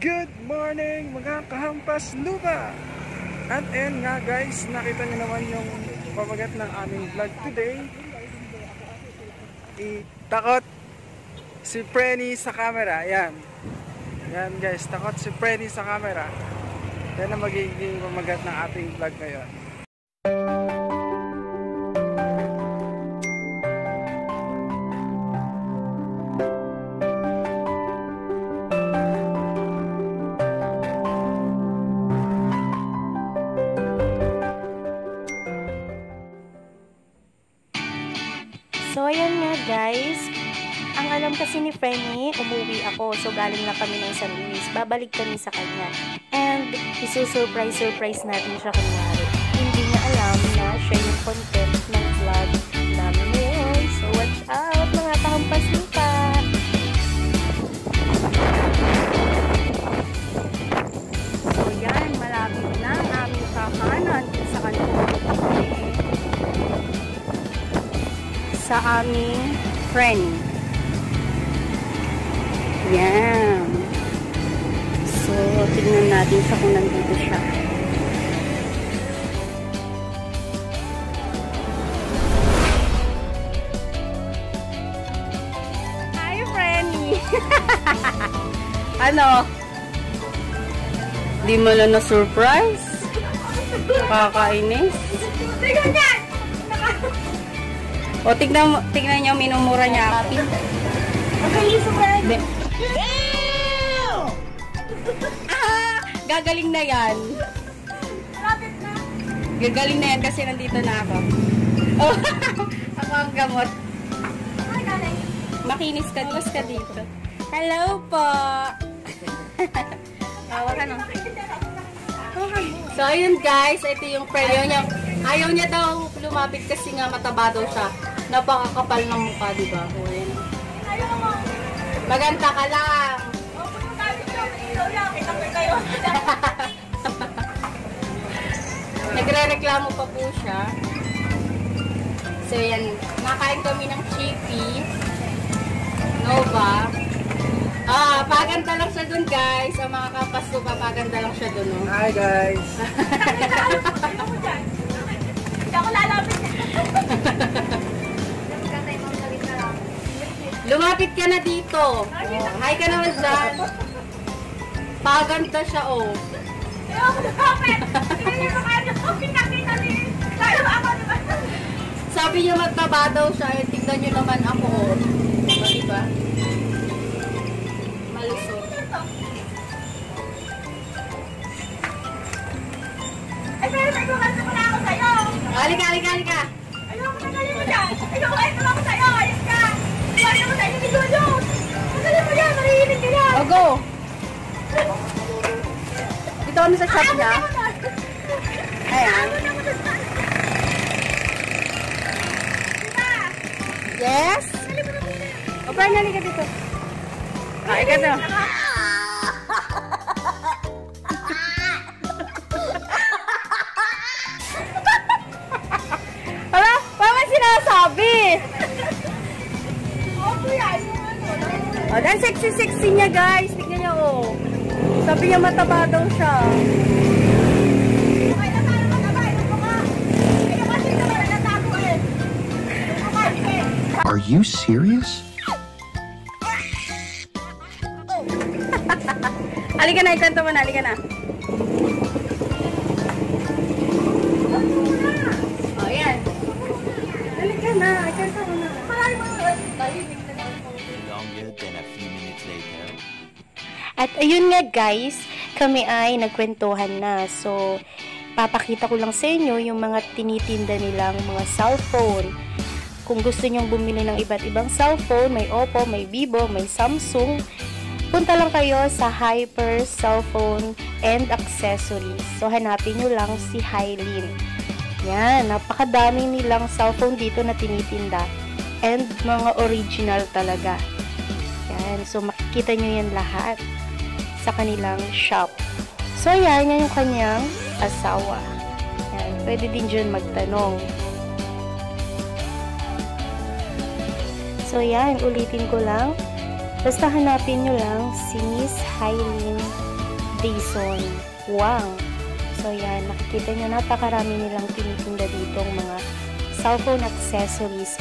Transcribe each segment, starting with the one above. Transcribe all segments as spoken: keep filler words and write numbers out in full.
Good morning mga kahampas lupa! At ayan nga guys, nakita niyo naman yung pamagat ng aming vlog today. Itakot si Frenny sa camera. Ayan. Ayan guys, takot si Frenny sa camera. Yan ang magiging pamagat ng ating vlog ngayon. So, ayan nga guys. Ang alam kasi ni Frenny, umuwi ako. So, galing na kami ng San Luis. Babalik kami sa kanya. And, isusurprise-surprise natin siya kunyari. Hindi niya alam na siya yung content ng vlog namin ngayon. So, watch out mga kahampas lupa! So, yan. Malapit na ang aming kakanan sa kanto. Sa aming Frenny. Yan. So, tignan natin sa kung nandito siya. Hi, Frenny! Ano? Di mo lang na-surprise? Kakainis? Tignan yan! O, tignan, tignan niyo, minumura niya ako. Okay, super. Ah, gagaling na yan. Lapit na. Gagaling na yan kasi nandito na ako. Oh, ako ang gamot. Makinis ka, mas ka dito. Hello po. Tawa ka no. So, ayun guys, ito yung prayer niya. Ayaw niya daw lumapit kasi nga mataba daw siya. Napakakapal ng mukha, diba? Maganda ka lang. Nagre-reklamo pa po siya. So, yan. Nakain kami ng Chippy. Nova. Ah, paganda lang siya dun, guys. Ang mga kapasto pa, paganda lang siya dun, no? Hi, guys. Hindi ako lalapit. Lumapit ka na dito. Oh, hi ka naman dyan. Paganda siya, oh. Hindi ako lumapit. Hindi ako pinakita ni tayo ako, diba? Sabi niya magtaba daw siya. Eh, tignan niyo naman ako, oh. Diba, diba? Malusog. Ay, pero may kukanto ko na ako sa'yo. Halika, halika, halika. Ayoko na galing mo dyan. Ayoko na ito ako sa'yo. Ayos ka. Ayos mo sa'yo ni Jojo. Magaling mo yan. Marihinig ka yan. O, go. Dito kami sa shop niya. Ayan. Yes? O, parang halika dito. Ah, ika to. Hala, parang sinasabi. Oh, ang sexy-sexy niya, guys. Tignan niya, oh. Sabi niya mataba daw siya. Are you serious? Halika na, ikanto mo na. Halika na. Oh, yan. Halika na, ikanto mo na. Longer than a few minutes later. At ayun nga guys, kami ay nagkwentuhan na. So, papakita ko lang sa inyo yung mga tinitinda nilang mga cellphone. Kung gusto nyong bumili ng iba't ibang cellphone, may Oppo, may Vivo, may Samsung, punta lang kayo sa Hyper Cellphone and Accessories. So, hanapin nyo lang si Hylin. Yan, napakadami nilang cellphone dito na tinitinda. And mga original talaga. Yan, so makikita nyo yan lahat sa kanilang shop. So, yan, yan yung kanyang asawa. Yan, pwede din dyan magtanong. So, yan, ulitin ko lang. Basta hanapin nyo lang si Miss Hylin Jason Wang. So yan, nakikita nyo, napakarami nilang tinitinda dito ng mga cellphone accessories.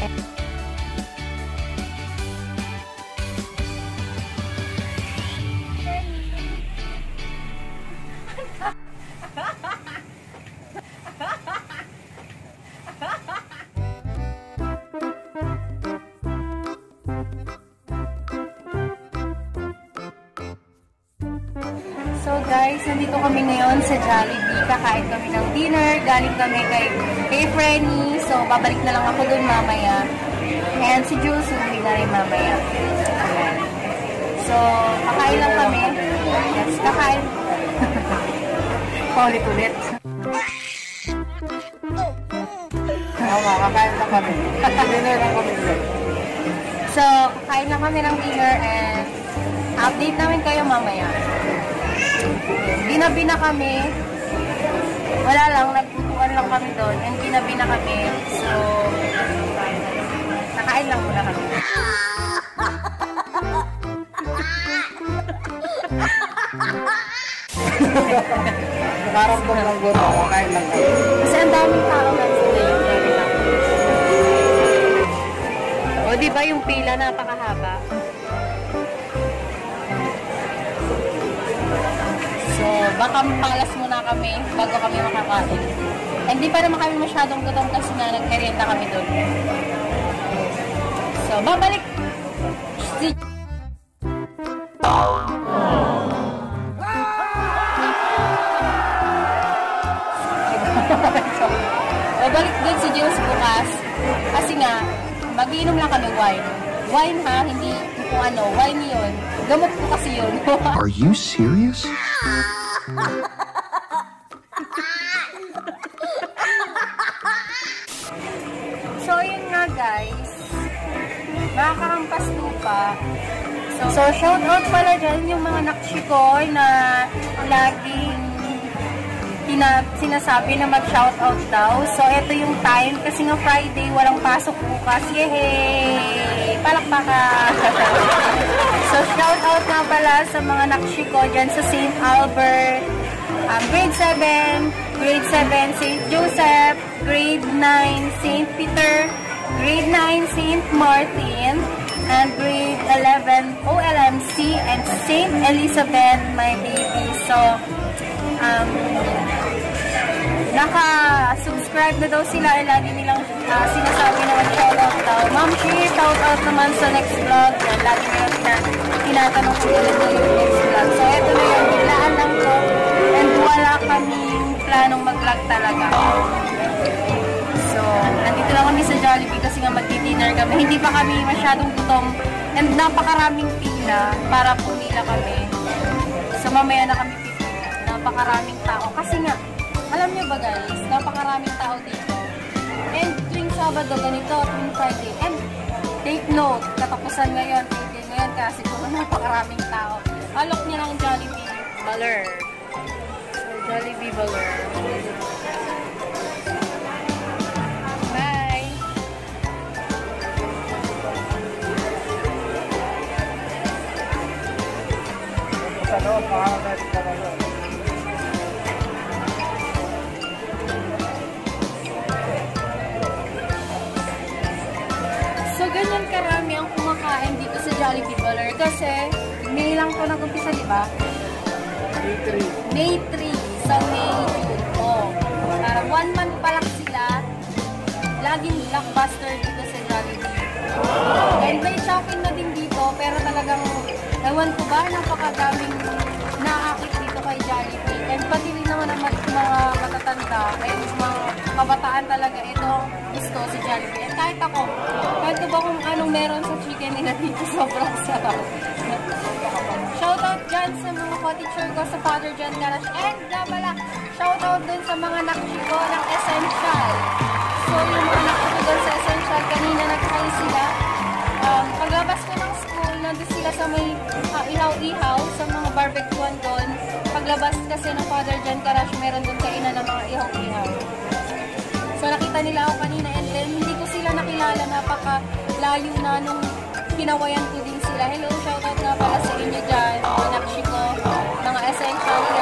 So guys, nandito kami ngayon sa Jollibee. Kakain kami ng dinner. Galing kami kay, kay Frenny. So, babalik na lang ako dun mamaya. And si Jules, umuwi na rin mamaya. Ayan. So, kakain lang kami. Yes, kakain. Paulit-ulit. Tama, kakain lang kami. Dinner lang kami. So, kakain lang kami ng dinner and update namin kayo mamaya. Binabi na kami. Wala lang, nagputuan lang kami doon. And binabi na kami. So, nakain lang muna kami. Nakaramdam ng gusto. Kakain lang kami. Kasi ang daming tao lang sila yung dami lang. O, diba yung pila napakahaba? So, baka palas muna kami bago kami makakain. Hindi pa naman kami masyadong gutom kasi nga nagkerienda kami doon. So, babalik si... so, babalik din si Jules bukas kasi nga, mag-iinom lang kami wine. Wine ha, hindi kung ano, wine yun. Gamot ko kasi yun. Are you serious? So, yun nga guys. Makakampas lupa. So, so shout out pala dyan yung mga nakshikoy na laging tina, sinasabi na mag-shout out daw. So, ito yung time kasi nga Friday, walang pasok bukas. Yehey! Palakpakan! So, shout out nga pala sa mga nakshiko dyan sa Saint Albert, um, grade seven, grade seven, Saint Joseph, grade nine, Saint Peter, grade nine, Saint Martin, and grade eleven, O L M C, and Saint Elizabeth, my baby. So, um, naka-subscribe na daw sila. Eh, lagi nilang uh, sinasabi na mag-shoutout daw. Ma'am Shi, shoutout naman sa next vlog. Yan, lagi nilang tina- tinatanong kung ilan na yung next vlog. So, eto na yun. Biglaan lang to. And wala kaming planong mag-vlog talaga. So, nandito lang kami sa Jollibee kasi nga mag-dinner kami. Hindi pa kami masyadong gutom. And napakaraming pila para pumila kami. So, mamaya na kami pipila. Napakaraming tao. Kasi nga, alam niyo ba guys, napakaraming tao dito. And tuwing Sabado, ganito, tuwing Friday. And take note, katapusan ngayon, weekend ngayon kasi kung napakaraming tao. Alok niya ng Jollibee Baler. So, Jollibee Baler. Bye! Sa loob, makakalit ka na loob. So, ganyan karami ang kumakain dito sa Jollibee Baler kasi May lang ko nag-umpisa, di ba? May three. May three. So, May, June. Oh. Parang one month pa lang sila. Laging blockbuster dito sa Jollibee. And may shopping na din dito, pero talagang, ewan ko ba, napakadaming naakit dito kay Jollibee. And pati rin naman ang mat mga matatanda, and mga kabataan talaga, ito gusto si Jollibee. And kahit ako, kahit ko ba kung anong meron sa chicken nila dito, sobrang sarap. Shoutout dyan sa mga co-teacher ko sa Father John Garage. And nga pala, shoutout dun sa mga nakshiko ng Essential. So, yung mga nakshiko dun sa Essential, kanina nagkakain sila. Um, paglabas ko ng school, nandun sila sa may uh, ihaw-ihaw, sa mga barbecuean doon. Paglabas kasi ng Father John Garage, meron dun kainan ng mga ihaw-ihaw. So, nakita nila ako kanina and then hindi ko sila nakilala, napaka-layo na nung kinawayan ko din sila. Hello, shoutout nga pala sa inyo dyan, mga nakshiko, mga Essential.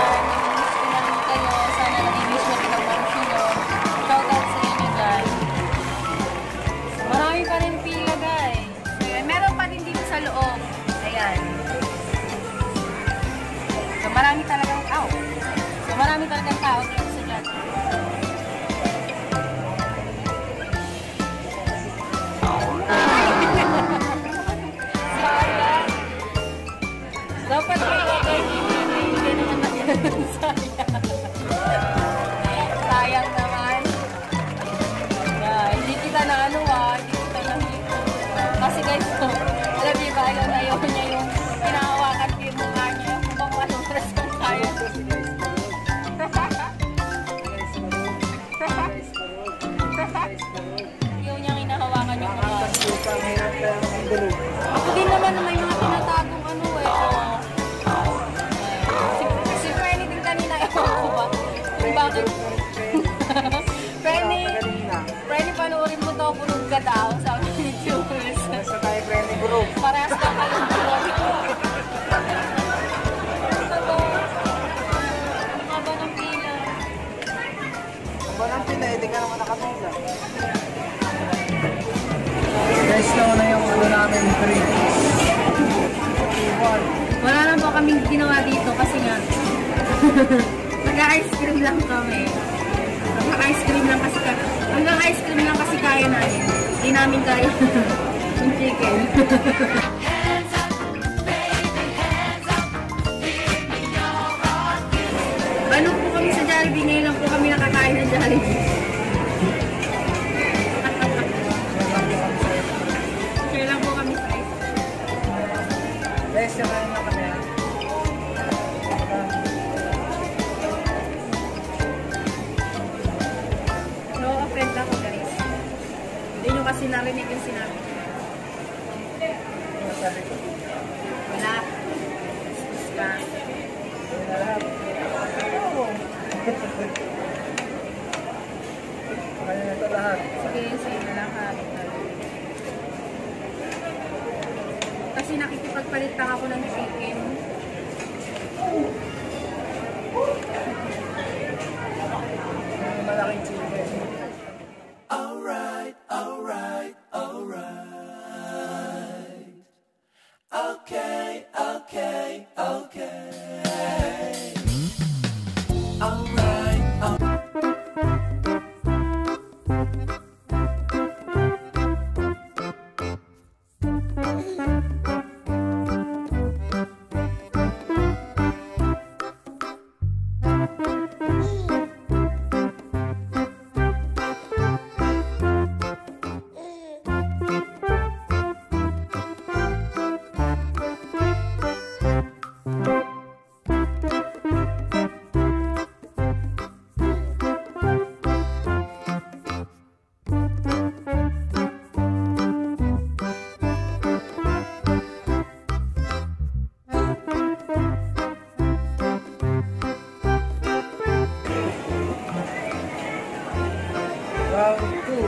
Bakit? Frenny, Pagaling na. Frenny, panoorin mo to, bulog ka daw, sabi ni Jules. Basta tayo Frenny group. Parehas ka kayong bulog. Ang haba ng pila. Ang walang pila, hindi ka naman nakapila. Guys, na na yung ano namin, three. Wala lang po kaming ginawa dito kasi nga nag-ice cream lang kami. Nag-ice cream lang kasi kaya. Hanggang ice cream lang kasi kaya namin. Hindi namin kaya yung chicken. Ano po kami sa Jollibee? Ngayon lang po kami nakakain ng Jollibee. Kaya lang po kami sa ice cream. Guys, yung ano na kami. No offend ako guys. Hindi nyo kasi narinig yung sinabi. Ano sabi ko? Wala. Basta. Wala lahat. Kaya na ito lahat. Sige, sige, lahat. Kasi nakikipagpalit lang ako ng chicken. Yung malaking chicken. Alright, alright, alright. Okay, okay, okay. Alright, alright. Round two.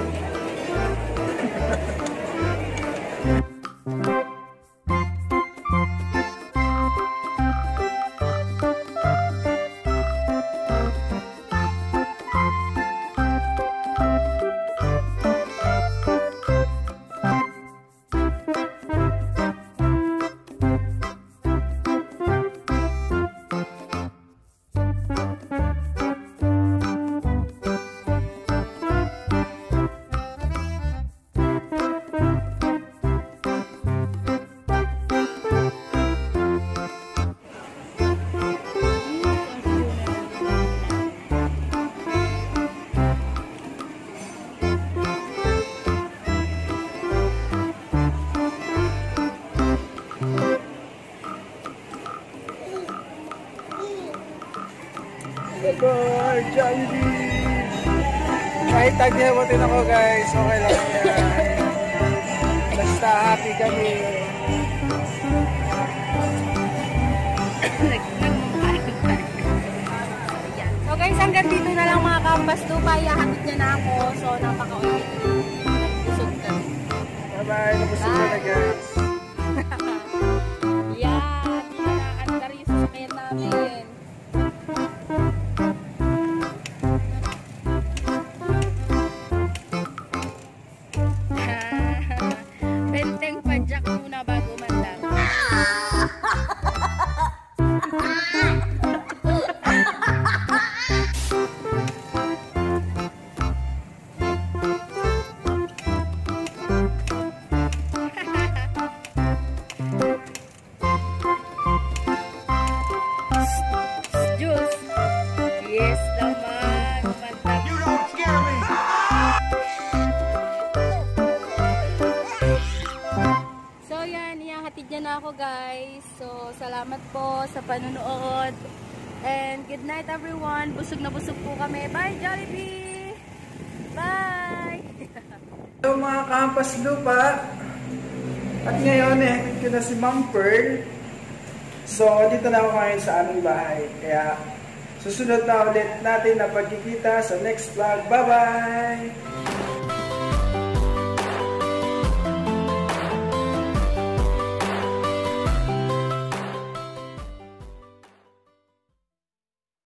Bye, Jollibee! Kahit tagyawatin ako guys, okay lang yan. Basta happy kami. So guys, hanggang dito na lang mga Kampas Lupa. Ihahatid niya na ako. So, napaka-ulit. Busog na. Bye-bye, nabusog na guys. Yan, hindi na nakakandar yung sasakyan namin. Benteng padjak muna bago mandang. Juice. Yes naman. Mantap. You don't scare me! So yan, ihahatid niya na ako guys. So salamat po sa panonood. And good night everyone. Busog na busog po kami. Bye Jollibee! Bye! Hello mga Kampas Lupa. At ngayon, eh, ko na si Ma'am Pearl. So, dito na ako ngayon sa aming bahay. Kaya, susunod na ulit natin na pagkikita sa next vlog. Bye-bye!